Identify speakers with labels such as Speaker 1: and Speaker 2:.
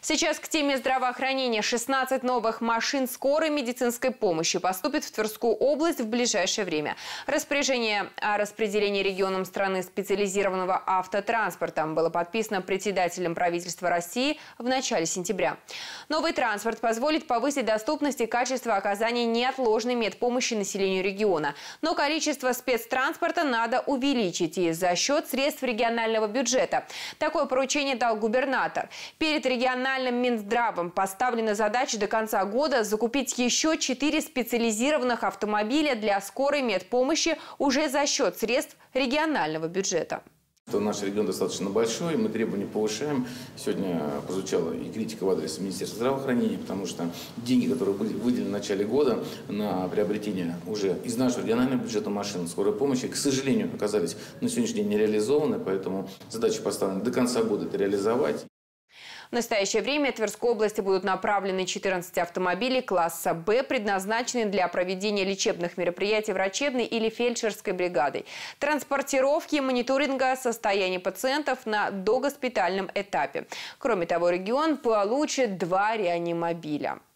Speaker 1: Сейчас к теме здравоохранения. 16 новых машин скорой медицинской помощи поступят в Тверскую область в ближайшее время. Распоряжение о распределении регионам страны специализированного автотранспорта было подписано председателем правительства России в начале сентября. Новый транспорт позволит повысить доступность и качество оказания неотложной медпомощи населению региона. Но количество спецтранспорта надо увеличить и за счет средств регионального бюджета. Такое поручение дал губернатор. Перед региональным Минздравом поставлена задача до конца года закупить еще 4 специализированных автомобиля для скорой медпомощи уже за счет средств регионального бюджета.
Speaker 2: Наш регион достаточно большой, мы требования повышаем. Сегодня прозвучала и критика в адрес Министерства здравоохранения, потому что деньги, которые были выделены в начале года на приобретение уже из нашего регионального бюджета машин скорой помощи, к сожалению, оказались на сегодняшний день не реализованы, поэтому задача поставлена до конца года это реализовать.
Speaker 1: В настоящее время в Тверской области будут направлены 14 автомобилей класса «Б», предназначенные для проведения лечебных мероприятий врачебной или фельдшерской бригадой, транспортировки и мониторинга состояния пациентов на догоспитальном этапе. Кроме того, регион получит 2 реанимобиля.